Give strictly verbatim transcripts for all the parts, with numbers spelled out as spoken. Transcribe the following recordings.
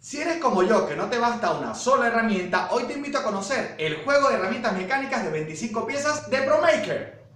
Si eres como yo, que no te basta una sola herramienta, hoy te invito a conocer el juego de herramientas mecánicas de veinticinco piezas de ProMaker.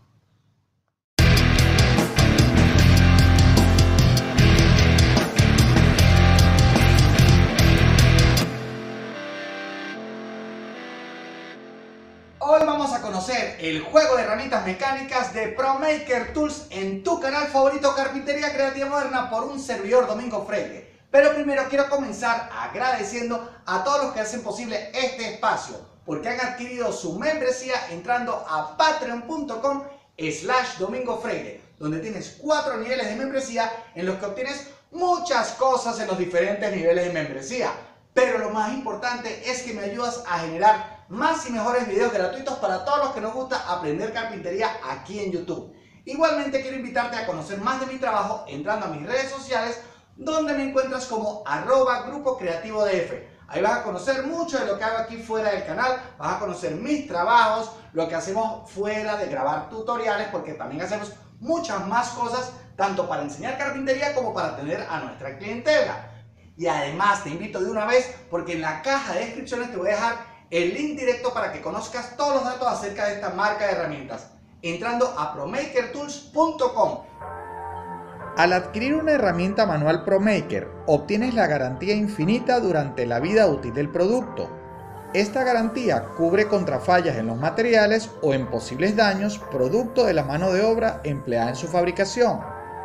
Hoy vamos a conocer el juego de herramientas mecánicas de ProMaker Tools en tu canal favorito Carpintería Creativa Moderna por un servidor Domingo Freire. Pero primero quiero comenzar agradeciendo a todos los que hacen posible este espacio, porque han adquirido su membresía entrando a patreon punto com slash Domingo Freire, donde tienes cuatro niveles de membresía en los que obtienes muchas cosas en los diferentes niveles de membresía. Pero lo más importante es que me ayudas a generar más y mejores videos gratuitos para todos los que nos gusta aprender carpintería aquí en YouTube. Igualmente quiero invitarte a conocer más de mi trabajo entrando a mis redes sociales, donde me encuentras como arroba Grupo Creativo D F. Ahí vas a conocer mucho de lo que hago aquí fuera del canal, vas a conocer mis trabajos, lo que hacemos fuera de grabar tutoriales, porque también hacemos muchas más cosas, tanto para enseñar carpintería como para atender a nuestra clientela. Y además te invito de una vez, porque en la caja de descripciones te voy a dejar el link directo para que conozcas todos los datos acerca de esta marca de herramientas, entrando a promaker tools punto com. Al adquirir una herramienta manual ProMaker, obtienes la garantía infinita durante la vida útil del producto. Esta garantía cubre contra fallas en los materiales o en posibles daños producto de la mano de obra empleada en su fabricación.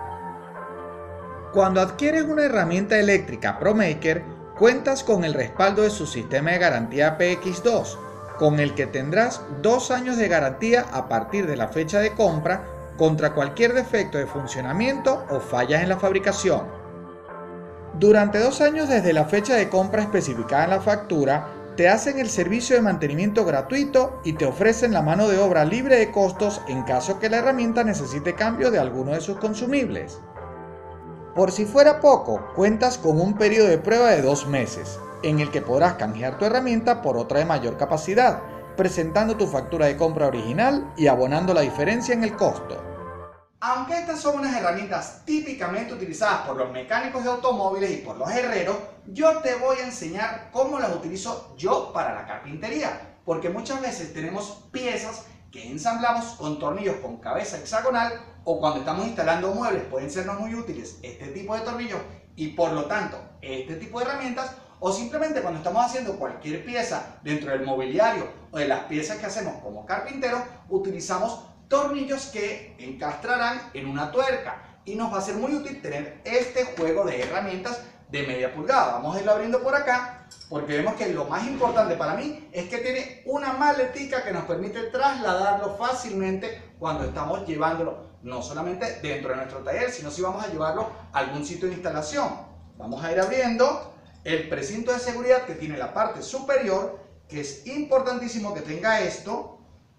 Cuando adquieres una herramienta eléctrica ProMaker, cuentas con el respaldo de su sistema de garantía P X dos, con el que tendrás dos años de garantía a partir de la fecha de compra contra cualquier defecto de funcionamiento o fallas en la fabricación. Durante dos años desde la fecha de compra especificada en la factura, te hacen el servicio de mantenimiento gratuito y te ofrecen la mano de obra libre de costos en caso que la herramienta necesite cambio de alguno de sus consumibles. Por si fuera poco, cuentas con un periodo de prueba de dos meses, en el que podrás canjear tu herramienta por otra de mayor capacidad, presentando tu factura de compra original y abonando la diferencia en el costo. Aunque estas son unas herramientas típicamente utilizadas por los mecánicos de automóviles y por los herreros, yo te voy a enseñar cómo las utilizo yo para la carpintería, porque muchas veces tenemos piezas que ensamblamos con tornillos con cabeza hexagonal, o cuando estamos instalando muebles pueden sernos muy útiles este tipo de tornillos y por lo tanto este tipo de herramientas, o simplemente cuando estamos haciendo cualquier pieza dentro del mobiliario o de las piezas que hacemos como carpinteros, utilizamos tornillos que encastrarán en una tuerca y nos va a ser muy útil tener este juego de herramientas de media pulgada. Vamos a irlo abriendo por acá porque vemos que lo más importante para mí es que tiene una maletica que nos permite trasladarlo fácilmente cuando estamos llevándolo no solamente dentro de nuestro taller, sino si vamos a llevarlo a algún sitio de instalación. Vamos a ir abriendo el precinto de seguridad que tiene la parte superior, que es importantísimo que tenga esto,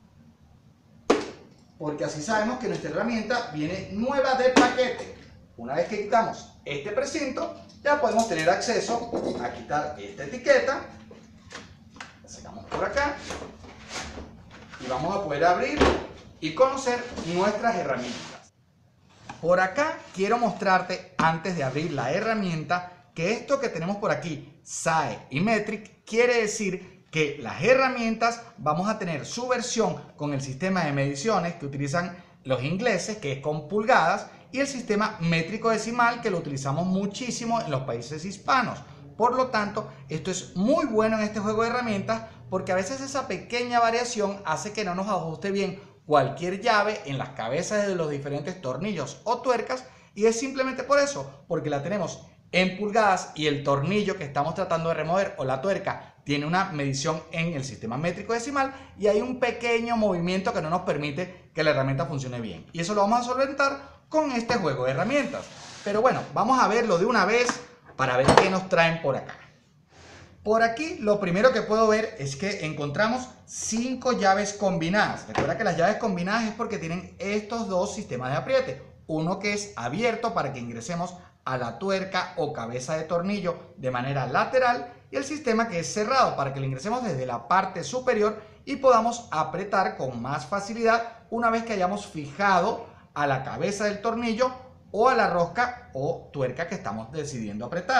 porque así sabemos que nuestra herramienta viene nueva de paquete. Una vez que quitamos este precinto, ya podemos tener acceso a quitar esta etiqueta. La sacamos por acá y vamos a poder abrir y conocer nuestras herramientas. Por acá quiero mostrarte, antes de abrir la herramienta, que esto que tenemos por aquí, S A E y Metric, quiere decir que las herramientas vamos a tener su versión con el sistema de mediciones que utilizan los ingleses, que es con pulgadas, y el sistema métrico decimal, que lo utilizamos muchísimo en los países hispanos. Por lo tanto, esto es muy bueno en este juego de herramientas, porque a veces esa pequeña variación hace que no nos ajuste bien cualquier llave en las cabezas de los diferentes tornillos o tuercas, y es simplemente por eso, porque la tenemos en pulgadas y el tornillo que estamos tratando de remover o la tuerca tiene una medición en el sistema métrico decimal y hay un pequeño movimiento que no nos permite que la herramienta funcione bien. Y eso lo vamos a solventar con este juego de herramientas. Pero bueno, vamos a verlo de una vez para ver qué nos traen por acá. Por aquí lo primero que puedo ver es que encontramos cinco llaves combinadas. Recuerda que las llaves combinadas es porque tienen estos dos sistemas de apriete. Uno que es abierto para que ingresemos a la tuerca o cabeza de tornillo de manera lateral, y el sistema que es cerrado para que le ingresemos desde la parte superior y podamos apretar con más facilidad una vez que hayamos fijado a la cabeza del tornillo o a la rosca o tuerca que estamos decidiendo apretar.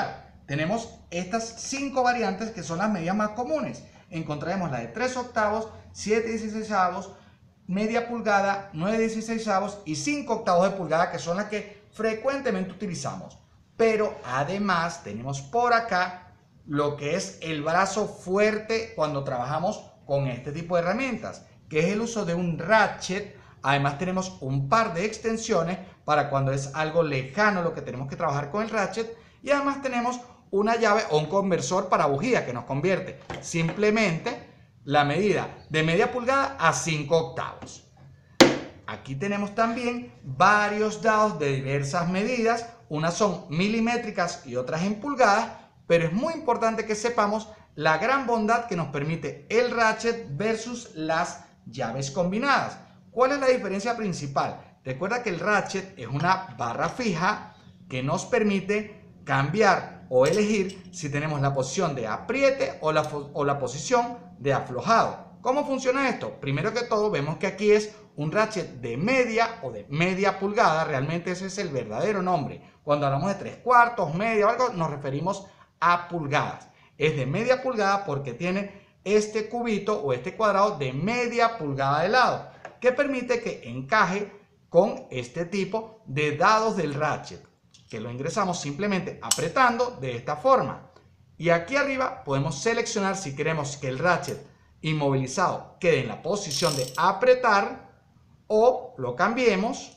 tenemos estas cinco variantes que son las medidas más comunes. Encontraremos la de tres octavos, siete dieciseisavos, media pulgada, nueve dieciseisavos y cinco octavos de pulgada, que son las que frecuentemente utilizamos. Pero además tenemos por acá lo que es el brazo fuerte cuando trabajamos con este tipo de herramientas, que es el uso de un ratchet. Además tenemos un par de extensiones para cuando es algo lejano lo que tenemos que trabajar con el ratchet, y además tenemos una llave o un conversor para bujía que nos convierte simplemente la medida de media pulgada a cinco octavos. Aquí tenemos también varios dados de diversas medidas, unas son milimétricas y otras en pulgadas, pero es muy importante que sepamos la gran bondad que nos permite el ratchet versus las llaves combinadas. ¿Cuál es la diferencia principal? Recuerda que el ratchet es una barra fija que nos permite cambiar o elegir si tenemos la posición de apriete o la, o la posición de aflojado. ¿Cómo funciona esto? Primero que todo vemos que aquí es un ratchet de media o de media pulgada. Realmente ese es el verdadero nombre. Cuando hablamos de tres cuartos, media o algo, nos referimos a pulgadas. Es de media pulgada porque tiene este cubito o este cuadrado de media pulgada de lado, que permite que encaje con este tipo de dados del ratchet, que lo ingresamos simplemente apretando de esta forma. Y aquí arriba podemos seleccionar si queremos que el ratchet inmovilizado quede en la posición de apretar o lo cambiemos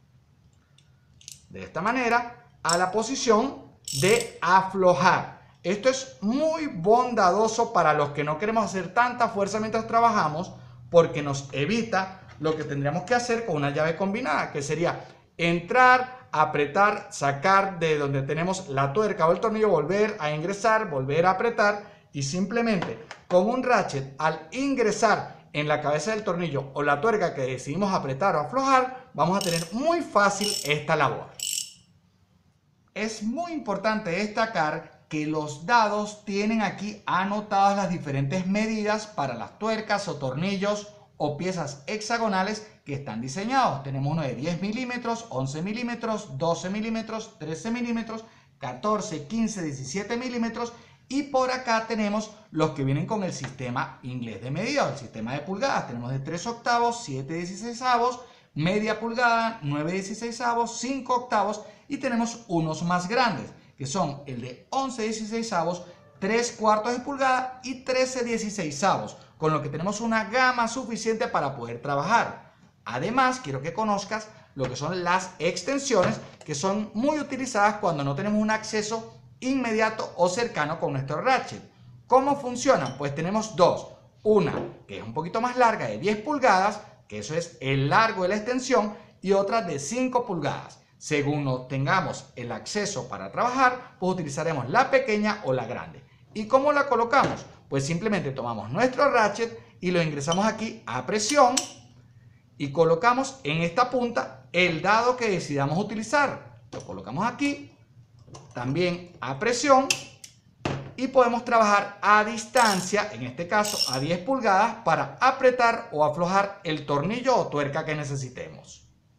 de esta manera a la posición de aflojar. Esto es muy bondadoso para los que no queremos hacer tanta fuerza mientras trabajamos, porque nos evita lo que tendríamos que hacer con una llave combinada, que sería entrar, apretar, sacar de donde tenemos la tuerca o el tornillo, volver a ingresar, volver a apretar, y simplemente con un ratchet, al ingresar en la cabeza del tornillo o la tuerca que decidimos apretar o aflojar, vamos a tener muy fácil esta labor. Es muy importante destacar que los dados tienen aquí anotadas las diferentes medidas para las tuercas o tornillos o piezas hexagonales que están diseñados. Tenemos uno de diez milímetros, once milímetros, doce milímetros, trece milímetros, catorce, quince, diecisiete milímetros, y por acá tenemos los que vienen con el sistema inglés de medida, el sistema de pulgadas. Tenemos de tres octavos, siete dieciseisavos, media pulgada, nueve dieciseisavos, cinco octavos, y tenemos unos más grandes, que son el de once dieciseisavos, tres cuartos de pulgada y trece dieciseisavos, con lo que tenemos una gama suficiente para poder trabajar. Además, quiero que conozcas lo que son las extensiones, que son muy utilizadas cuando no tenemos un acceso inmediato o cercano con nuestro ratchet. ¿Cómo funcionan? Pues tenemos dos. Una que es un poquito más larga, de diez pulgadas, que eso es el largo de la extensión, y otra de cinco pulgadas. Según no tengamos el acceso para trabajar, pues utilizaremos la pequeña o la grande. ¿Y cómo la colocamos? Pues simplemente tomamos nuestro ratchet y lo ingresamos aquí a presión y colocamos en esta punta el dado que decidamos utilizar. Lo colocamos aquí, también a presión, y podemos trabajar a distancia, en este caso a diez pulgadas, para apretar o aflojar el tornillo o tuerca que necesitemos.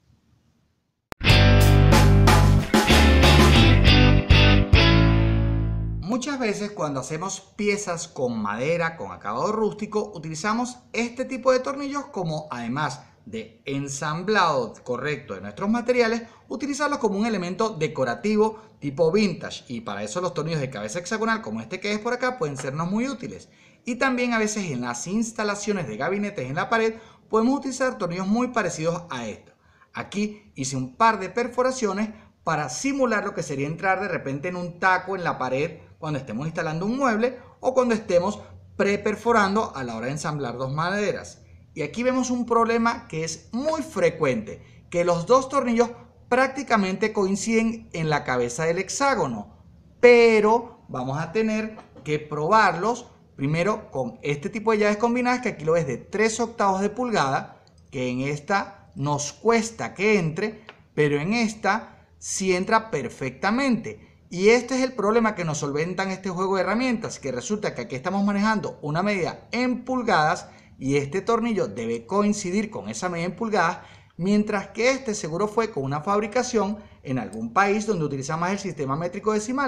Muchas veces cuando hacemos piezas con madera, con acabado rústico, utilizamos este tipo de tornillos como, además de ensamblado correcto de nuestros materiales, utilizarlos como un elemento decorativo tipo vintage, y para eso los tornillos de cabeza hexagonal como este que es por acá pueden sernos muy útiles. Y también a veces en las instalaciones de gabinetes en la pared podemos utilizar tornillos muy parecidos a esto. Aquí hice un par de perforaciones para simular lo que sería entrar de repente en un taco en la pared cuando estemos instalando un mueble o cuando estemos preperforando a la hora de ensamblar dos maderas. Y aquí vemos un problema que es muy frecuente, que los dos tornillos prácticamente coinciden en la cabeza del hexágono, pero vamos a tener que probarlos primero con este tipo de llaves combinadas, que aquí lo ves de tres octavos de pulgada, que en esta nos cuesta que entre, pero en esta sí entra perfectamente. Y este es el problema que nos solventan este juego de herramientas, que resulta que aquí estamos manejando una medida en pulgadas y este tornillo debe coincidir con esa medida en pulgadas, mientras que este seguro fue con una fabricación en algún país donde utiliza más el sistema métrico decimal.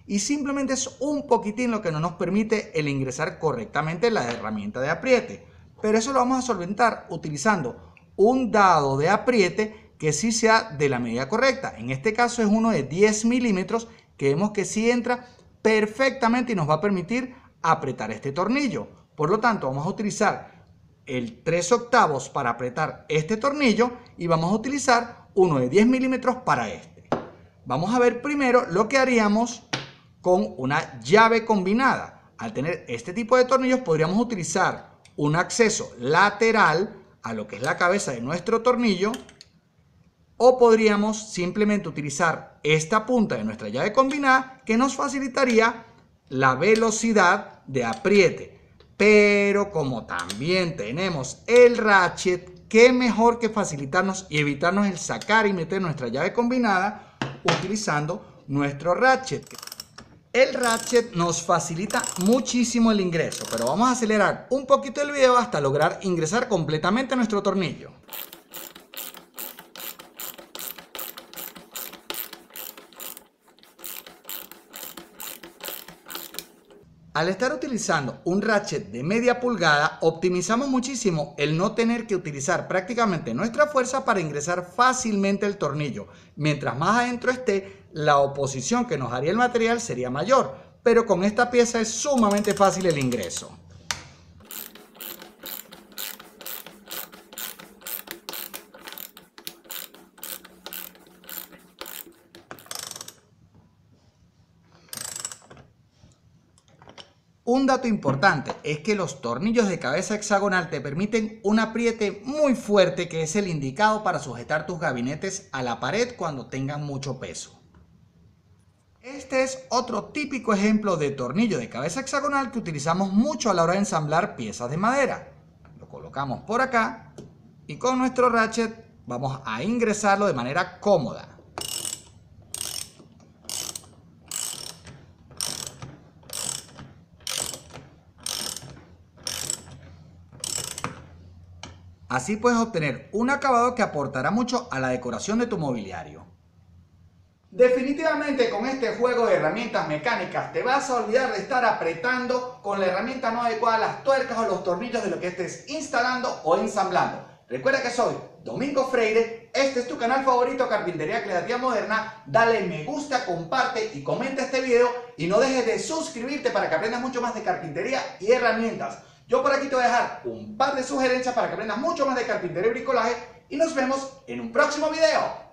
y simplemente es un poquitín lo que no nos permite el ingresar correctamente la herramienta de apriete. Pero eso lo vamos a solventar utilizando un dado de apriete que sí sea de la medida correcta. En este caso es uno de diez milímetros que vemos que sí entra perfectamente y nos va a permitir apretar este tornillo. Por lo tanto, vamos a utilizar el tres octavos para apretar este tornillo y vamos a utilizar uno de diez milímetros para este. Vamos a ver primero lo que haríamos con una llave combinada. Al tener este tipo de tornillos podríamos utilizar un acceso lateral a lo que es la cabeza de nuestro tornillo, o podríamos simplemente utilizar esta punta de nuestra llave combinada que nos facilitaría la velocidad de apriete. Pero como también tenemos el ratchet, qué mejor que facilitarnos y evitarnos el sacar y meter nuestra llave combinada utilizando nuestro ratchet. El ratchet nos facilita muchísimo el ingreso, pero vamos a acelerar un poquito el video hasta lograr ingresar completamente nuestro tornillo. Al estar utilizando un ratchet de media pulgada, optimizamos muchísimo el no tener que utilizar prácticamente nuestra fuerza para ingresar fácilmente el tornillo. Mientras más adentro esté, la oposición que nos haría el material sería mayor, pero con esta pieza es sumamente fácil el ingreso. Un dato importante es que los tornillos de cabeza hexagonal te permiten un apriete muy fuerte que es el indicado para sujetar tus gabinetes a la pared cuando tengan mucho peso. Este es otro típico ejemplo de tornillo de cabeza hexagonal que utilizamos mucho a la hora de ensamblar piezas de madera. Lo colocamos por acá y con nuestro ratchet vamos a ingresarlo de manera cómoda. Así puedes obtener un acabado que aportará mucho a la decoración de tu mobiliario. Definitivamente con este juego de herramientas mecánicas te vas a olvidar de estar apretando con la herramienta no adecuada las tuercas o los tornillos de lo que estés instalando o ensamblando. Recuerda que soy Domingo Freire, este es tu canal favorito Carpintería Creativa Moderna. Dale me gusta, comparte y comenta este video y no dejes de suscribirte para que aprendas mucho más de carpintería y herramientas. Yo por aquí te voy a dejar un par de sugerencias para que aprendas mucho más de carpintería y bricolaje y nos vemos en un próximo video.